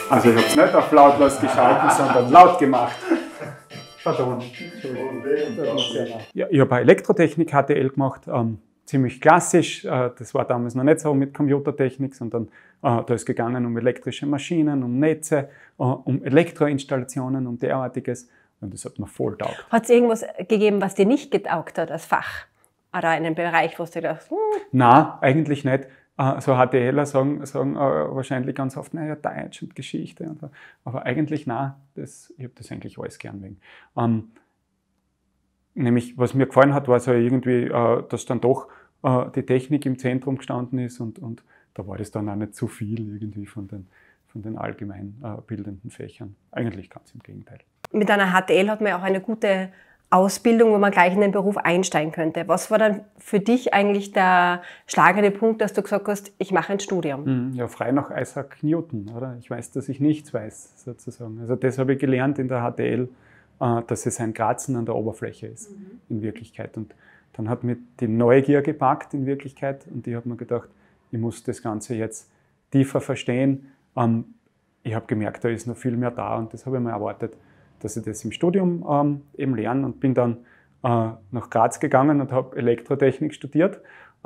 Also ich habe es nicht auf lautlos geschalten, sondern laut gemacht. Pardon. Ja, ich habe Elektrotechnik HTL gemacht, ziemlich klassisch. Das war damals noch nicht so mit Computertechnik, sondern da ist gegangen um elektrische Maschinen, um Netze, um Elektroinstallationen, um derartiges. Und das hat mir voll taugt. Hat es irgendwas gegeben, was dir nicht getaugt hat als Fach? Oder einen Bereich, wo du gedacht hast, Nein, eigentlich nicht. So HTLer sagen wahrscheinlich ganz oft, naja, Deutsch und Geschichte. Und so. Aber eigentlich nein, ich habe das eigentlich alles gern wegen. Nämlich, was mir gefallen hat, war so irgendwie, dass dann doch die Technik im Zentrum gestanden ist und da war das dann auch nicht zu viel irgendwie von den allgemein bildenden Fächern. Eigentlich ganz im Gegenteil. Mit einer HTL hat man ja auch eine gute Ausbildung, wo man gleich in den Beruf einsteigen könnte. Was war dann für dich eigentlich der schlagende Punkt, dass du gesagt hast, ich mache ein Studium? Ja, frei nach Isaac Newton, oder? Ich weiß, dass ich nichts weiß, sozusagen. Also das habe ich gelernt in der HTL, dass es ein Kratzen an der Oberfläche ist, in Wirklichkeit. Und dann hat mich die Neugier gepackt, in Wirklichkeit, und ich habe mir gedacht, ich muss das Ganze jetzt tiefer verstehen. Ich habe gemerkt, da ist noch viel mehr da, und das habe ich mir erwartet, dass ich das im Studium eben lerne, und bin dann nach Graz gegangen und habe Elektrotechnik studiert.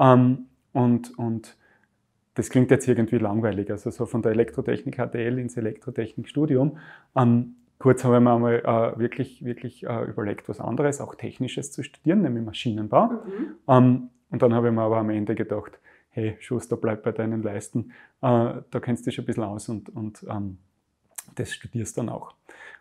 Und das klingt jetzt irgendwie langweilig, also so von der Elektrotechnik HTL ins Elektrotechnikstudium. Kurz habe ich mir einmal wirklich überlegt, was anderes, auch Technisches zu studieren, nämlich Maschinenbau. Und dann habe ich mir aber am Ende gedacht, hey Schuster, bleib bei deinen Leisten, da kennst du dich ein bisschen aus und das studierst dann auch.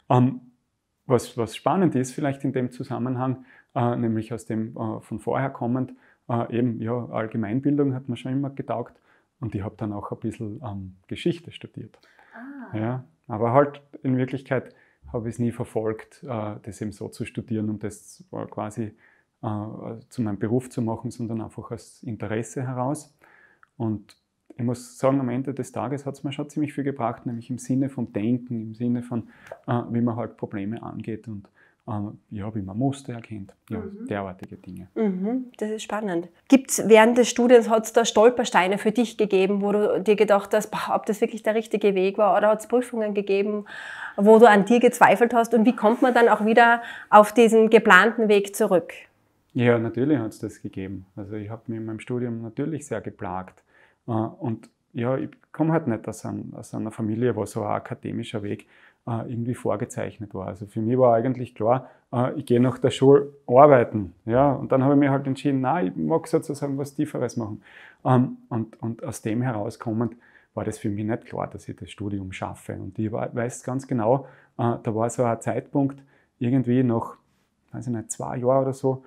Was spannend ist, vielleicht in dem Zusammenhang, nämlich aus dem von vorher kommend, eben ja, Allgemeinbildung hat mir schon immer getaugt, und ich habe dann auch ein bisschen Geschichte studiert. Ja, aber halt in Wirklichkeit habe ich es nie verfolgt, das eben so zu studieren, um das quasi zu meinem Beruf zu machen, sondern einfach aus Interesse heraus. Und ich muss sagen, am Ende des Tages hat es mir schon ziemlich viel gebracht, nämlich im Sinne von Denken, im Sinne von, wie man halt Probleme angeht und ja, wie man Muster erkennt, ja, derartige Dinge. Das ist spannend. Gibt es während des Studiums, hat es da Stolpersteine für dich gegeben, wo du dir gedacht hast, ob das wirklich der richtige Weg war, oder hat es Prüfungen gegeben, wo du an dir gezweifelt hast, und wie kommt man dann auch wieder auf diesen geplanten Weg zurück? Ja, natürlich hat es das gegeben. Also ich habe mich in meinem Studium natürlich sehr geplagt. Und ja, ich komme halt nicht aus einer Familie, wo so ein akademischer Weg irgendwie vorgezeichnet war. Also für mich war eigentlich klar, ich gehe nach der Schule arbeiten. Ja? Und dann habe ich mir halt entschieden, nein, ich mag sozusagen was Tieferes machen. Und aus dem herauskommend war das für mich nicht klar, dass ich das Studium schaffe. Und ich weiß ganz genau, da war so ein Zeitpunkt, irgendwie nach, weiß ich nicht, 2 Jahren oder so,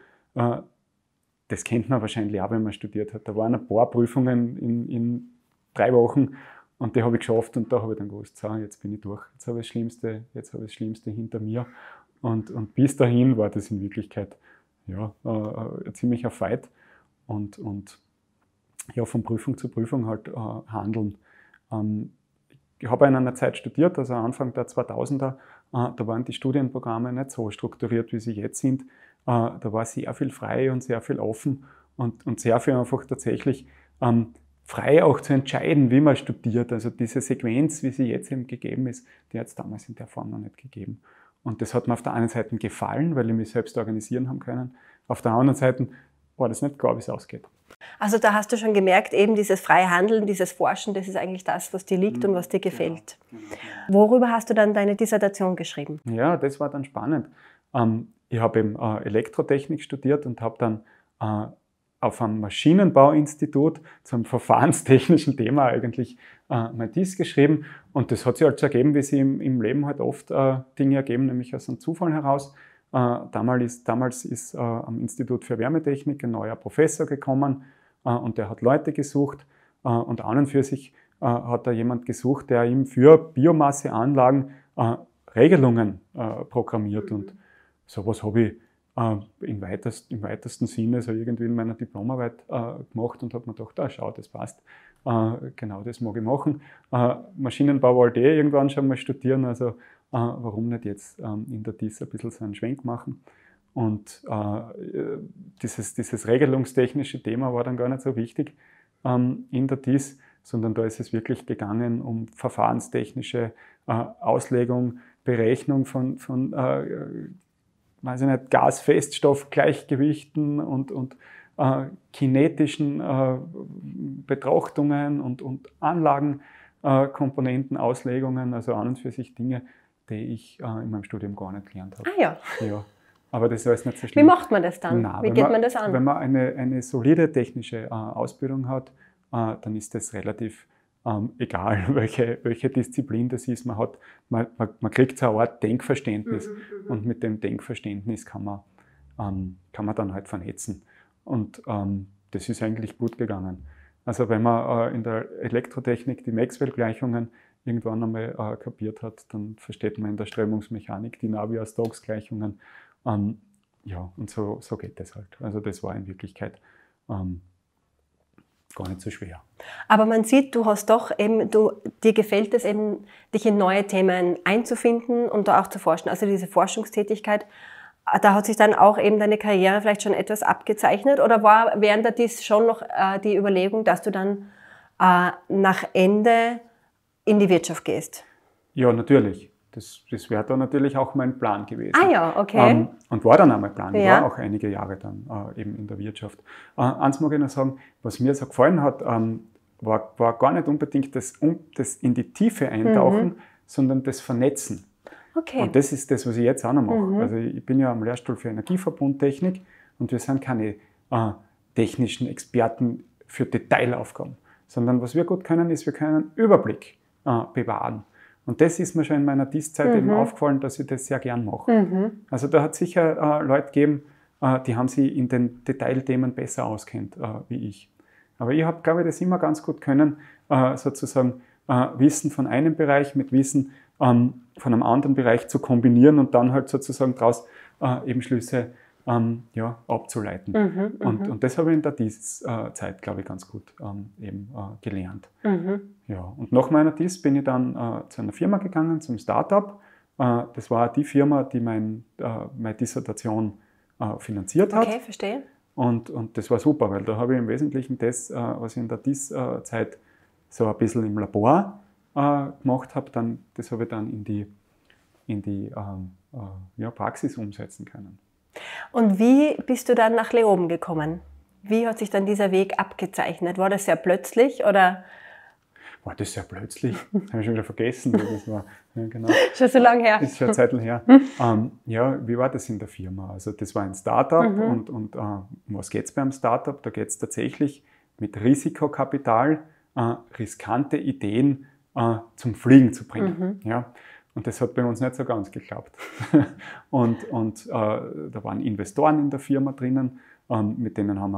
das kennt man wahrscheinlich auch, wenn man studiert hat. Da waren ein paar Prüfungen in 3 Wochen, und die habe ich geschafft, und da habe ich dann gewusst, so, jetzt bin ich durch, jetzt habe ich das Schlimmste hinter mir. Und bis dahin war das in Wirklichkeit ja, ein ziemlicher Fight und ja, von Prüfung zu Prüfung halt handeln. Ich habe in einer Zeit studiert, also Anfang der 2000er, da waren die Studienprogramme nicht so strukturiert, wie sie jetzt sind. Da war sehr viel frei und sehr viel offen und sehr viel einfach tatsächlich frei auch zu entscheiden, wie man studiert. Also diese Sequenz, wie sie jetzt eben gegeben ist, die hat es damals in der Form noch nicht gegeben. Und das hat mir auf der einen Seite gefallen, weil ich mich selbst organisieren haben können. Auf der anderen Seite war das nicht klar, wie es ausgeht. Also da hast du schon gemerkt, eben dieses freie Handeln, dieses Forschen, das ist eigentlich das, was dir liegt und was dir gefällt. Genau. Worüber hast du dann deine Dissertation geschrieben? Ja, das war dann spannend. Ich habe eben Elektrotechnik studiert und habe dann auf einem Maschinenbauinstitut zum verfahrenstechnischen Thema eigentlich mein Diss geschrieben. Und das hat sich halt so ergeben, wie sie im Leben halt oft Dinge ergeben, nämlich aus einem Zufall heraus. Damals ist am Institut für Wärmetechnik ein neuer Professor gekommen, und der hat Leute gesucht, und an und für sich hat da jemand gesucht, der ihm für Biomasseanlagen Regelungen programmiert. Und sowas habe ich im weitesten Sinne so irgendwie in meiner Diplomarbeit gemacht und habe mir gedacht, schau, das passt. Genau das mag ich machen. Maschinenbau wollte ich irgendwann schon mal studieren, also warum nicht jetzt in der DIS ein bisschen so einen Schwenk machen. Und dieses regelungstechnische Thema war dann gar nicht so wichtig in der DIS, sondern da ist es wirklich gegangen um verfahrenstechnische Auslegung, Berechnung von weiß ich nicht, Gas-Feststoff-Gleichgewichten und kinetischen Betrachtungen und Anlagenkomponenten, Auslegungen, also an und für sich Dinge, die ich in meinem Studium gar nicht gelernt habe. Ah ja. Ja. Aber das ist alles nicht so schlimm. Wie macht man das dann? Nein, wie geht man das an? Wenn man eine solide technische Ausbildung hat, dann ist das relativ egal, welche Disziplin das ist. Man kriegt so eine Art Denkverständnis und mit dem Denkverständnis kann man dann halt vernetzen. Und das ist eigentlich gut gegangen. Also wenn man in der Elektrotechnik die Maxwell-Gleichungen irgendwann einmal kapiert hat, dann versteht man in der Strömungsmechanik die Navier-Stokes-Gleichungen. Ja, und so geht das halt. Also das war in Wirklichkeit gar nicht so schwer. Aber man sieht, du hast doch eben, dir gefällt es eben, dich in neue Themen einzufinden und da auch zu forschen. Also diese Forschungstätigkeit, da hat sich dann auch eben deine Karriere vielleicht schon etwas abgezeichnet oder war während dies schon noch die Überlegung, dass du dann nach Ende in die Wirtschaft gehst? Ja, natürlich. Das wäre dann natürlich auch mein Plan gewesen. Ah ja, okay. Und war dann auch mein Plan. Ich Ja. war auch einige Jahre dann eben in der Wirtschaft. Eins mag ich noch sagen, was mir so gefallen hat, war gar nicht unbedingt das in die Tiefe eintauchen, sondern das Vernetzen. Okay. Und das ist das, was ich jetzt auch noch mache. Also ich bin ja am Lehrstuhl für Energieverbundtechnik und wir sind keine technischen Experten für Detailaufgaben, sondern was wir gut können, ist, wir können einen Überblick bewahren. Und das ist mir schon in meiner DIS-Zeit eben aufgefallen, dass ich das sehr gern mache. Also da hat es sicher Leute gegeben, die haben sich in den Detailthemen besser auskennt wie ich. Aber ich habe, glaube ich, das immer ganz gut können, sozusagen Wissen von einem Bereich mit Wissen von einem anderen Bereich zu kombinieren und dann halt sozusagen daraus eben Schlüsse abzuleiten. Und das habe ich in der DIS-Zeit, glaube ich, ganz gut eben gelernt. Ja, und nach meiner DIS bin ich dann zu einer Firma gegangen, zum Startup. Das war die Firma, die meine Dissertation finanziert hat. Okay, verstehe. Und das war super, weil da habe ich im Wesentlichen das, was ich in der DIS-Zeit so ein bisschen im Labor gemacht habe, das habe ich dann in die Praxis umsetzen können. Und wie bist du dann nach Leoben gekommen? Wie hat sich dann dieser Weg abgezeichnet? War das sehr plötzlich oder? War das sehr plötzlich? Habe ich schon wieder vergessen, wie das war. Ja, genau. Schon so lange her. Ist schon eine Zeit her. Wie war das in der Firma? Also das war ein Startup und um was geht es beim Startup? Da geht es tatsächlich mit Risikokapital riskante Ideen zum Fliegen zu bringen. Ja? Und das hat bei uns nicht so ganz geklappt. und da waren Investoren in der Firma drinnen, mit denen haben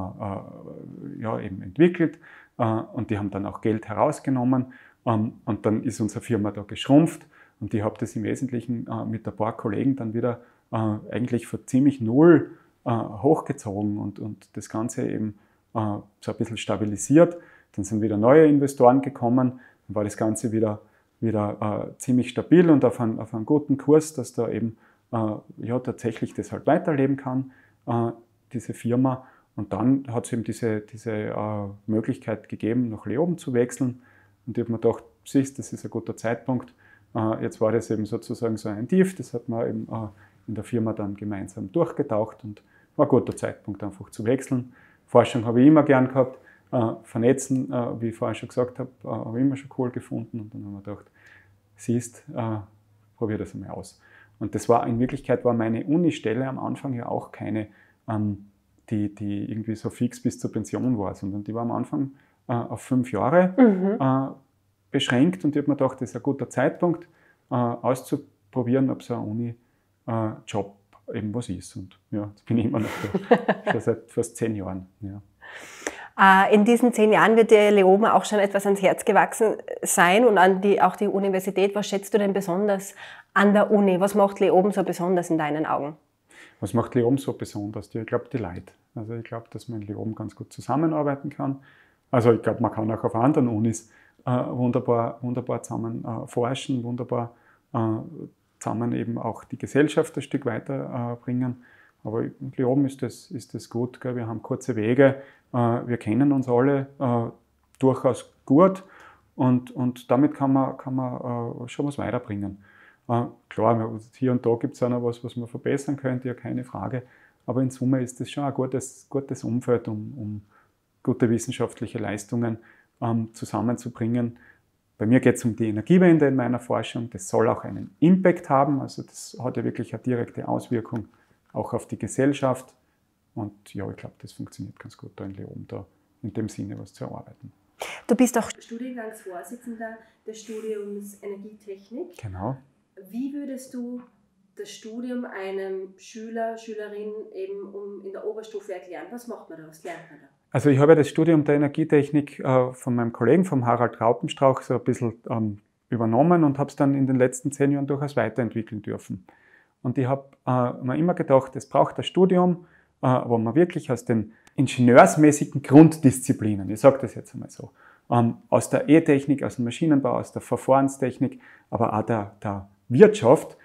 wir eben entwickelt und die haben dann auch Geld herausgenommen und dann ist unsere Firma da geschrumpft und ich habe das im Wesentlichen mit ein paar Kollegen dann wieder eigentlich von ziemlich null hochgezogen und das Ganze eben so ein bisschen stabilisiert. Dann sind wieder neue Investoren gekommen, dann war das Ganze wieder ziemlich stabil und auf einen guten Kurs, dass da eben tatsächlich das halt weiterleben kann, diese Firma. Und dann hat es eben diese Möglichkeit gegeben, nach Leoben zu wechseln. Und ich habe mir gedacht, siehst, das ist ein guter Zeitpunkt. Jetzt war das eben sozusagen so ein Tief, das hat man eben in der Firma dann gemeinsam durchgetaucht und war ein guter Zeitpunkt einfach zu wechseln. Forschung habe ich immer gern gehabt. Vernetzen, wie ich vorher schon gesagt habe, habe ich immer schon cool gefunden und dann haben wir gedacht, siehst, probier das einmal aus. Und das war in Wirklichkeit war meine Uni-Stelle am Anfang ja auch keine, die irgendwie so fix bis zur Pension war, sondern die war am Anfang auf 5 Jahre beschränkt und ich habe mir gedacht, das ist ein guter Zeitpunkt, auszuprobieren, ob so ein Uni-Job eben was ist. Und ja, jetzt bin ich immer noch da, schon seit fast 10 Jahren. Ja. In diesen 10 Jahren wird dir Leoben auch schon etwas ans Herz gewachsen sein und auch die Universität. Was schätzt du denn besonders an der Uni? Was macht Leoben so besonders in deinen Augen? Was macht Leoben so besonders? Ich glaube, die Leute. Also ich glaube, dass man in Leoben ganz gut zusammenarbeiten kann. Also ich glaube, man kann auch auf anderen Unis wunderbar zusammen forschen, wunderbar zusammen eben auch die Gesellschaft ein Stück weiterbringen. Aber in Leoben ist das gut. Gell? Wir haben kurze Wege, wir kennen uns alle durchaus gut und damit kann man schon was weiterbringen. Klar, hier und da gibt es auch noch was man verbessern könnte, ja keine Frage, aber in Summe ist das schon ein gutes Umfeld, um gute wissenschaftliche Leistungen zusammenzubringen. Bei mir geht es um die Energiewende in meiner Forschung. Das soll auch einen Impact haben, also das hat ja wirklich eine direkte Auswirkung auch auf die Gesellschaft. Und ja, ich glaube, das funktioniert ganz gut da in Leoben, da in dem Sinne was zu erarbeiten. Du bist auch Studiengangsvorsitzender des Studiums Energietechnik. Genau. Wie würdest du das Studium einem Schüler, Schülerin eben in der Oberstufe erklären? Was macht man da? Was lernt man da? Also ich habe ja das Studium der Energietechnik von meinem Kollegen, vom Harald Raupenstrauch, so ein bisschen übernommen und habe es dann in den letzten 10 Jahren durchaus weiterentwickeln dürfen. Und ich habe mir immer gedacht, es braucht ein Studium, wo man wirklich aus den ingenieursmäßigen Grunddisziplinen, ich sage das jetzt einmal so, aus der E-Technik, aus dem Maschinenbau, aus der Verfahrenstechnik, aber auch der Wirtschaft,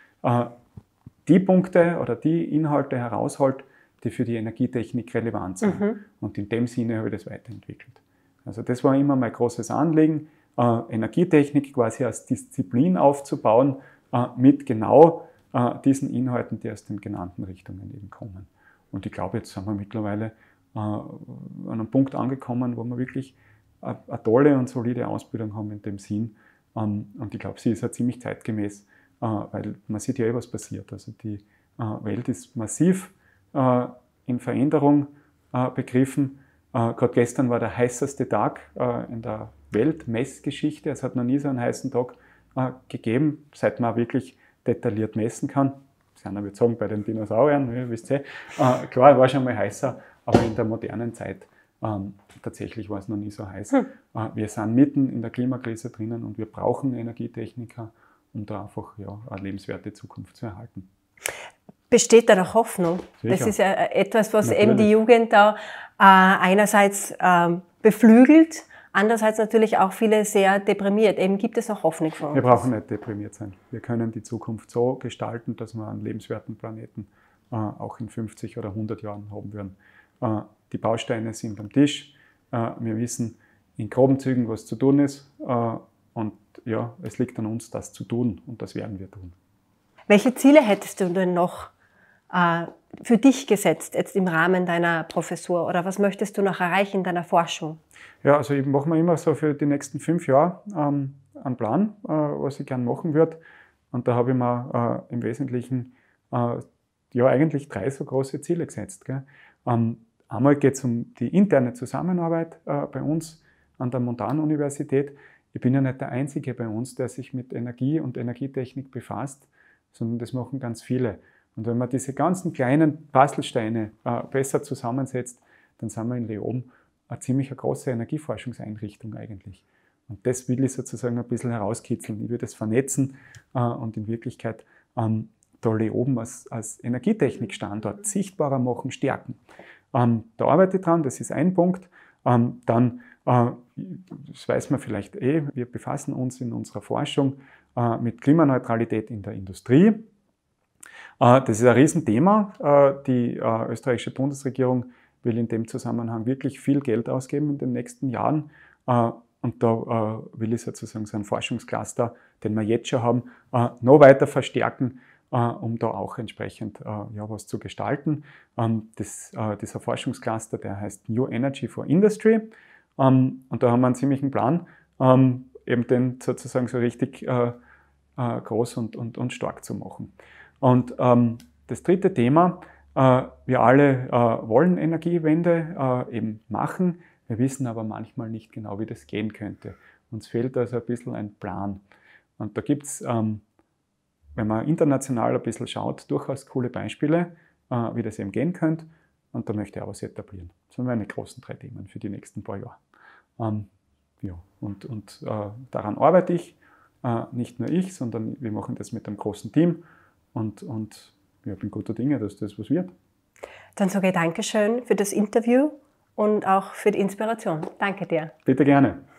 die Punkte oder die Inhalte herausholt, die für die Energietechnik relevant sind. Und in dem Sinne habe ich das weiterentwickelt. Also das war immer mein großes Anliegen, Energietechnik quasi als Disziplin aufzubauen, mit genau diesen Inhalten, die aus den genannten Richtungen eben kommen. Und ich glaube, jetzt sind wir mittlerweile an einem Punkt angekommen, wo wir wirklich eine tolle und solide Ausbildung haben in dem Sinn. Und ich glaube, sie ist ja ziemlich zeitgemäß, weil man sieht ja was passiert. Also die Welt ist massiv in Veränderung begriffen. Gerade gestern war der heißeste Tag in der Weltmessgeschichte. Es hat noch nie so einen heißen Tag gegeben, seit man wirklich detailliert messen kann. Das würde sagen, bei den Dinosauriern, ihr wisst ihr. Klar, war schon mal heißer, aber in der modernen Zeit tatsächlich war es noch nie so heiß. Wir sind mitten in der Klimakrise drinnen und wir brauchen Energietechniker, um da einfach eine lebenswerte Zukunft zu erhalten. Besteht da noch Hoffnung? Sicher. Das ist ja etwas, was eben die Jugend da einerseits beflügelt, andererseits natürlich auch viele sehr deprimiert. Eben gibt es auch Hoffnung für uns. Wir brauchen nicht deprimiert sein. Wir können die Zukunft so gestalten, dass wir einen lebenswerten Planeten auch in 50 oder 100 Jahren haben werden. Die Bausteine sind am Tisch. Wir wissen in groben Zügen, was zu tun ist. Und ja, es liegt an uns, das zu tun. Und das werden wir tun. Welche Ziele hättest du denn noch für dich gesetzt, jetzt im Rahmen deiner Professur? Oder was möchtest du noch erreichen in deiner Forschung? Ja, also ich mache mir immer so für die nächsten 5 Jahre einen Plan, was ich gerne machen würde. Und da habe ich mir im Wesentlichen eigentlich 3 so große Ziele gesetzt. Gell? Einmal geht es um die interne Zusammenarbeit bei uns an der Montanuniversität. Ich bin ja nicht der Einzige bei uns, der sich mit Energie und Energietechnik befasst, sondern das machen ganz viele. Und wenn man diese ganzen kleinen Puzzlesteine besser zusammensetzt, dann sind wir in Leoben eine ziemlich große Energieforschungseinrichtung eigentlich. Und das will ich sozusagen ein bisschen herauskitzeln. Ich will das vernetzen und in Wirklichkeit da Leoben als Energietechnikstandort sichtbarer machen, stärken. Da arbeite ich dran, das ist ein Punkt. Dann, das weiß man vielleicht wir befassen uns in unserer Forschung mit Klimaneutralität in der Industrie. Das ist ein Riesenthema. Die österreichische Bundesregierung will in dem Zusammenhang wirklich viel Geld ausgeben in den nächsten Jahren. Und da will ich sozusagen so einen Forschungscluster, den wir jetzt schon haben, noch weiter verstärken, um da auch entsprechend was zu gestalten. Dieser Forschungscluster, der heißt New Energy for Industry. Und da haben wir einen ziemlichen Plan, eben den sozusagen so richtig groß und stark zu machen. Und das dritte Thema, wir alle wollen Energiewende eben machen, wir wissen aber manchmal nicht genau, wie das gehen könnte. Uns fehlt also ein bisschen ein Plan. Und da gibt es, wenn man international ein bisschen schaut, durchaus coole Beispiele, wie das eben gehen könnte. Und da möchte ich auch was etablieren. Das sind meine großen 3 Themen für die nächsten paar Jahre. Daran arbeite ich, nicht nur ich, sondern wir machen das mit einem großen Team. Und ich bin guter Dinge, dass das was wird. Dann sage ich Dankeschön für das Interview und auch für die Inspiration. Danke dir. Bitte gerne.